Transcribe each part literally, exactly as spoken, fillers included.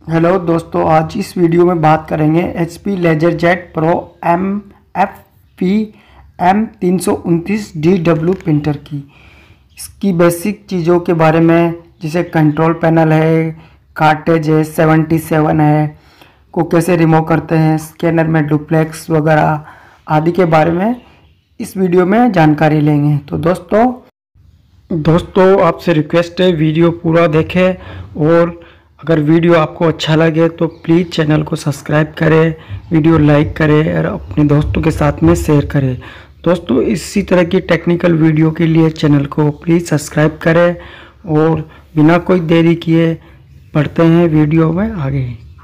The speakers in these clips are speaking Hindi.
हेलो दोस्तों, आज इस वीडियो में बात करेंगे H P LaserJet Pro M F P M तीन सौ उनतीस डी डब्ल्यू प्रिंटर की इसकी बेसिक चीज़ों के बारे में, जैसे कंट्रोल पैनल है, कार्टेज है, सेवेंटी सेवन है, को कैसे रिमूव करते हैं, स्कैनर में डुप्लेक्स वगैरह आदि के बारे में इस वीडियो में जानकारी लेंगे। तो दोस्तों दोस्तों आपसे रिक्वेस्ट है, वीडियो पूरा देखें और अगर वीडियो आपको अच्छा लगे तो प्लीज़ चैनल को सब्सक्राइब करें, वीडियो लाइक करें और अपने दोस्तों के साथ में शेयर करें। दोस्तों इसी तरह की टेक्निकल वीडियो के लिए चैनल को प्लीज़ सब्सक्राइब करें और बिना कोई देरी किए बढ़ते हैं वीडियो में आगे।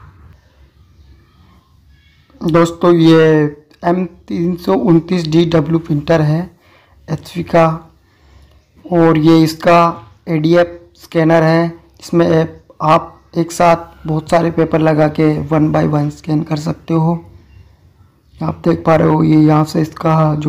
दोस्तों ये एम तीन सौ उनतीस डी डब्ल्यू प्रिंटर है एच पी का, और ये इसका ए डी एफ स्कैनर है। इसमें आप एक साथ बहुत सारे पेपर लगा के वन बाय वन स्कैन कर सकते हो। आप देख पा रहे हो, ये यहाँ से इसका जो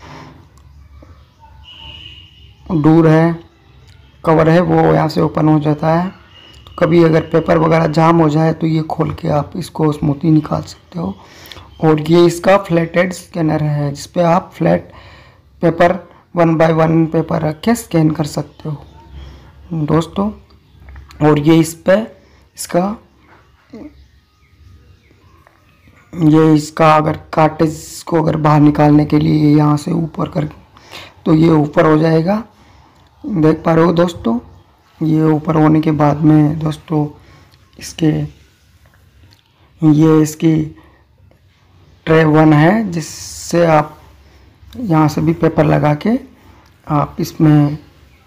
डोर है, कवर है, वो यहाँ से ओपन हो जाता है। तो कभी अगर पेपर वगैरह जाम हो जाए तो ये खोल के आप इसको स्मूथली निकाल सकते हो। और ये इसका फ्लैटेड स्कैनर है, जिस पे आप flat paper one by one paper रख के स्कैन कर सकते हो दोस्तों। और ये इस पे इसका ये इसका अगर कार्टेज को अगर बाहर निकालने के लिए यहाँ से ऊपर कर तो ये ऊपर हो जाएगा। देख पा रहे हो दोस्तों, ये ऊपर होने के बाद में दोस्तों इसके ये इसकी ट्रे वन है, जिससे आप यहाँ से भी पेपर लगा के आप इसमें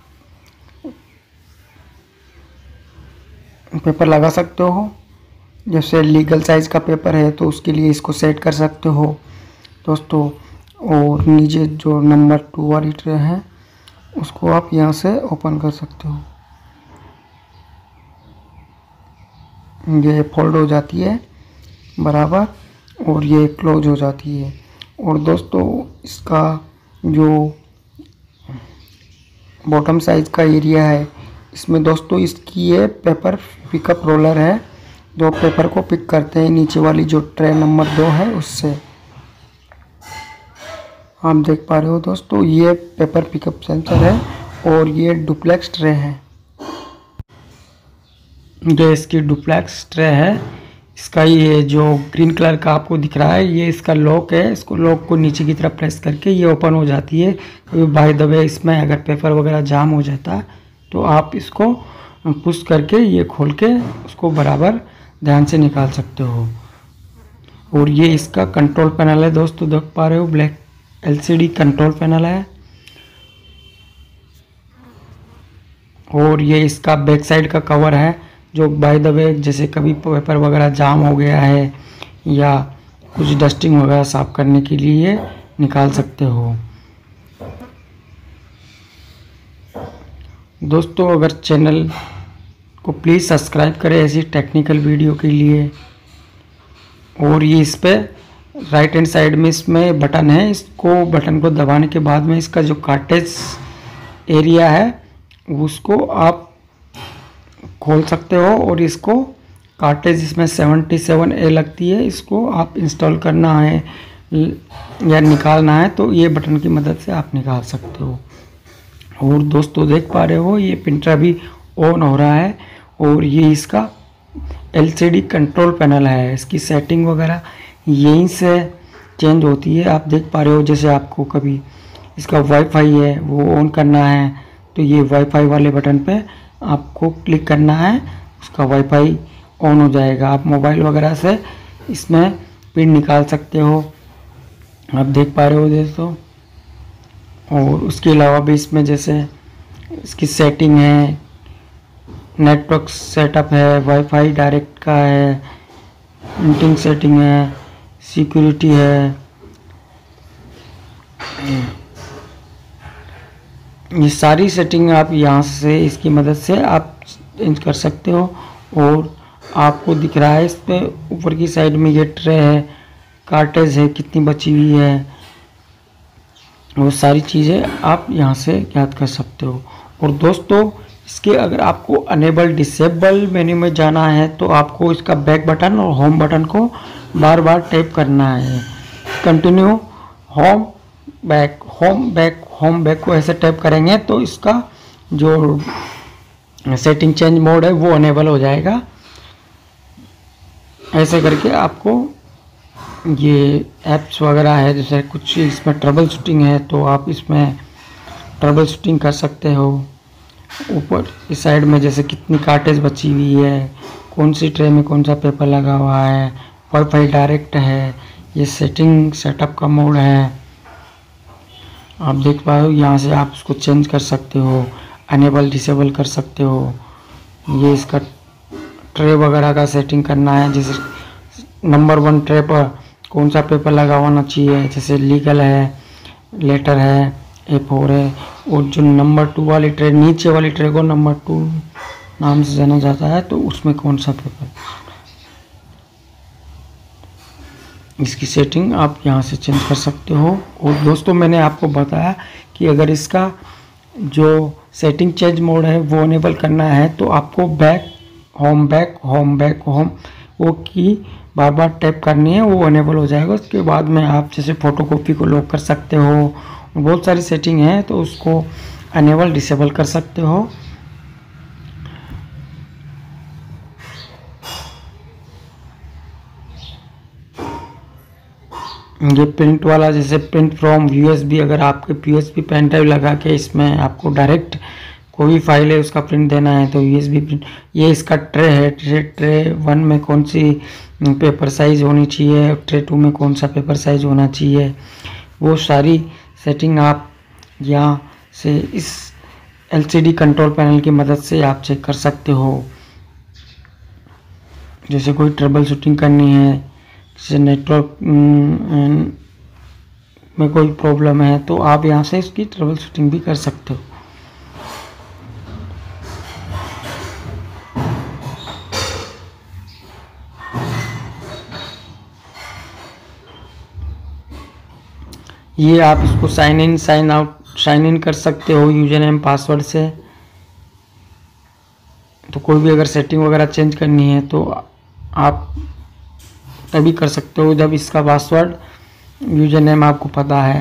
पेपर लगा सकते हो। जैसे लीगल साइज़ का पेपर है तो उसके लिए इसको सेट कर सकते हो दोस्तों। और नीचे जो नंबर टू वाली ट्रे है उसको आप यहाँ से ओपन कर सकते हो। ये फोल्ड हो जाती है बराबर और ये क्लोज हो जाती है। और दोस्तों इसका जो बॉटम साइज़ का एरिया है, इसमें दोस्तों इसकी ये पेपर पिकअप रोलर है, जो पेपर को पिक करते हैं नीचे वाली जो ट्रे नंबर दो है उससे। आप देख पा रहे हो दोस्तों, ये पेपर पिकअप सेंसर है और ये डुप्लेक्स ट्रे है। ये इसकी डुप्लेक्स ट्रे है। इसका ये जो ग्रीन कलर का आपको दिख रहा है, ये इसका लॉक है। इसको लॉक को नीचे की तरफ प्रेस करके ये ओपन हो जाती है। कभी बाय द वे इसमें अगर पेपर वगैरह जाम हो जाता है तो आप इसको पुश करके ये खोल के उसको बराबर ध्यान से निकाल सकते हो। और ये इसका कंट्रोल पैनल है दोस्तों, देख पा रहे हो, black L C D control panel है। और ये इसका बैक साइड का कवर है, जो बाय द वे जैसे कभी पेपर वगैरह जाम हो गया है या कुछ डस्टिंग वगैरह साफ करने के लिए निकाल सकते हो दोस्तों। अगर चैनल को प्लीज़ सब्सक्राइब करें ऐसी टेक्निकल वीडियो के लिए। और ये इस पे राइट हैंड साइड में इसमें बटन है, इसको बटन को दबाने के बाद में इसका जो कार्टेज एरिया है उसको आप खोल सकते हो। और इसको कार्टेज इसमें सेवेंटी सेवन ए लगती है, इसको आप इंस्टॉल करना है या निकालना है तो ये बटन की मदद से आप निकाल सकते हो। और दोस्तों देख पा रहे हो, ये प्रिंटर अभी ऑन हो रहा है। और ये इसका L C D control panel है, इसकी सेटिंग वगैरह यहीं से चेंज होती है। आप देख पा रहे हो, जैसे आपको कभी इसका वाईफाई है वो ऑन करना है तो ये वाईफाई वाले बटन पे आपको क्लिक करना है, उसका वाईफाई ऑन हो जाएगा। आप मोबाइल वगैरह से इसमें पिन निकाल सकते हो, आप देख पा रहे हो दोस्तों। और उसके अलावा भी इसमें जैसे इसकी सेटिंग है, नेटवर्क सेटअप है, वाईफाई डायरेक्ट का है, प्रिंटिंग सेटिंग है, सिक्योरिटी है, ये सारी सेटिंग आप यहाँ से इसकी मदद से आप चेंज कर सकते हो। और आपको दिख रहा है इस पे ऊपर की साइड में ये ट्रे है, कार्टेज है कितनी बची हुई है, वो सारी चीज़ें आप यहाँ से याद कर सकते हो। और दोस्तों इसके अगर आपको अनेबल डिसेबल मेन्यू में जाना है तो आपको इसका बैक बटन और होम बटन को बार बार टैप करना है। Continue home back home back home back को ऐसे टैप करेंगे तो इसका जो सेटिंग चेंज मोड है वो अनेबल हो जाएगा। ऐसे करके आपको ये ऐप्स वगैरह है, जैसे कुछ इसमें ट्रबल शूटिंग है तो आप इसमें ट्रबल शूटिंग कर सकते हो। ऊपर इस साइड में जैसे कितनी कार्टेज बची हुई है, कौन सी ट्रे में कौन सा पेपर लगा हुआ है, वाईफाई डायरेक्ट है, ये सेटिंग सेटअप का मोड है, आप देख पा रहे हो। यहाँ से आप उसको चेंज कर सकते हो, अनेबल डिसेबल कर सकते हो। ये इसका ट्रे वगैरह का सेटिंग करना है, जैसे नंबर वन ट्रे पर कौन सा पेपर लगा होना चाहिए, जैसे लीगल है, लेटर है, ए फोर है। और जो नंबर टू वाली ट्रे, नीचे वाली ट्रे को नंबर टू नाम से जाना जाता है, तो उसमें कौन सा पेपर, इसकी सेटिंग आप यहाँ से चेंज कर सकते हो। और दोस्तों मैंने आपको बताया कि अगर इसका जो सेटिंग चेंज मोड है वो अनेबल करना है तो आपको back home back home back home वो की बार बार टैप करनी है, वो अनेबल हो जाएगा। उसके बाद में आप जैसे फ़ोटोकॉपी को लॉक कर सकते हो, बहुत सारी सेटिंग है तो उसको अनेबल डिसेबल कर सकते हो। ये प्रिंट वाला, जैसे प्रिंट फ्रॉम यूएसबी, अगर आपके यूएसबी पेन ड्राइव लगा के इसमें आपको डायरेक्ट कोई भी फाइल है उसका प्रिंट देना है तो यूएसबी प्रिंट। ये इसका ट्रे है, ट्रे ट्रे वन में कौन सी पेपर साइज़ होनी चाहिए, ट्रे टू में कौन सा पेपर साइज़ होना चाहिए, वो सारी सेटिंग आप यहाँ से इस एलसीडी कंट्रोल पैनल की मदद से आप चेक कर सकते हो। जैसे कोई ट्रबल शूटिंग करनी है, जैसे नेटवर्क में कोई प्रॉब्लम है तो आप यहाँ से इसकी ट्रबल शूटिंग भी कर सकते हो। ये आप इसको sign in sign out sign in कर सकते हो यूजर नेम पासवर्ड से। तो कोई भी अगर सेटिंग वगैरह चेंज करनी है तो आप तभी कर सकते हो जब इसका पासवर्ड यूजर नेम आपको पता है।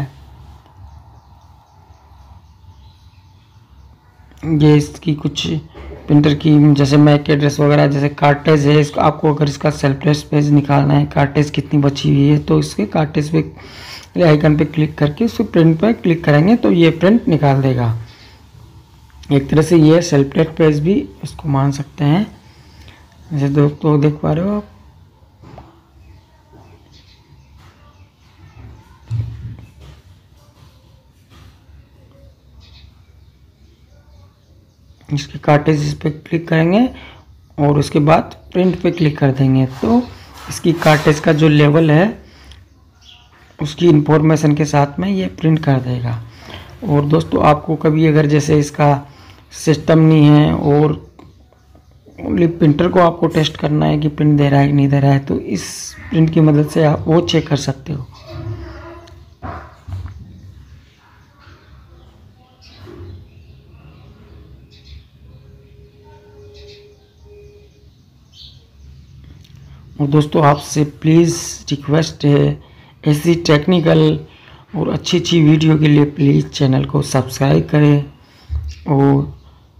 ये इसकी कुछ प्रिंटर की जैसे मैक एड्रेस वगैरह, जैसे कार्टेज है, इसको आपको अगर इसका सेल्फलेस पेज निकालना है, कार्टेज कितनी बची हुई है, तो इसके कार्टेज पे आइकन पे क्लिक करके उसको प्रिंट पे क्लिक करेंगे तो ये प्रिंट निकाल देगा। एक तरह से ये सेल्फलेस पेज भी इसको मान सकते हैं। जैसे दोस्तों देख पा रहे हो आप, इसके कार्टेज पे क्लिक करेंगे और उसके बाद प्रिंट पे क्लिक कर देंगे तो इसकी कार्टेज का जो लेवल है उसकी इंफॉर्मेशन के साथ में ये प्रिंट कर देगा। और दोस्तों आपको कभी अगर जैसे इसका सिस्टम नहीं है और ओनली प्रिंटर को आपको टेस्ट करना है कि प्रिंट दे रहा है कि नहीं दे रहा है, तो इस प्रिंट की मदद से आप वो चेक कर सकते हो। और दोस्तों आपसे प्लीज़ रिक्वेस्ट है, ऐसी टेक्निकल और अच्छी अच्छी वीडियो के लिए प्लीज़ चैनल को सब्सक्राइब करें और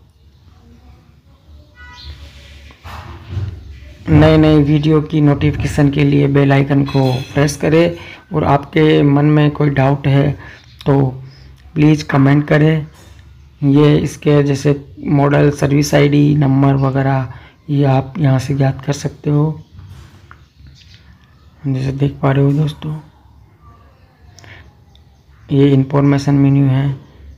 नए नए वीडियो की नोटिफिकेशन के लिए बेल आइकन को प्रेस करें। और आपके मन में कोई डाउट है तो प्लीज़ कमेंट करें। ये इसके जैसे मॉडल, सर्विस आईडी, नंबर वगैरह ये आप यहाँ से ज्ञात कर सकते हो। जैसे देख पा रहे हो दोस्तों, ये इंफॉर्मेशन मेन्यू है।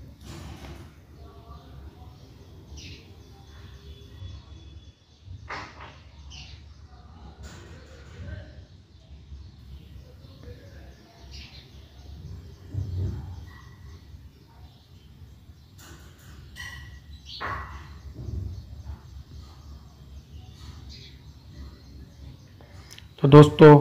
तो दोस्तों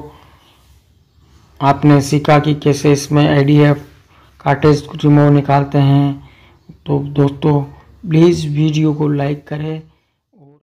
आपने सीखा कि कैसे इसमें आईडीएफ कार्टेज रिमूव निकालते हैं। तो दोस्तों प्लीज़ वीडियो को लाइक करें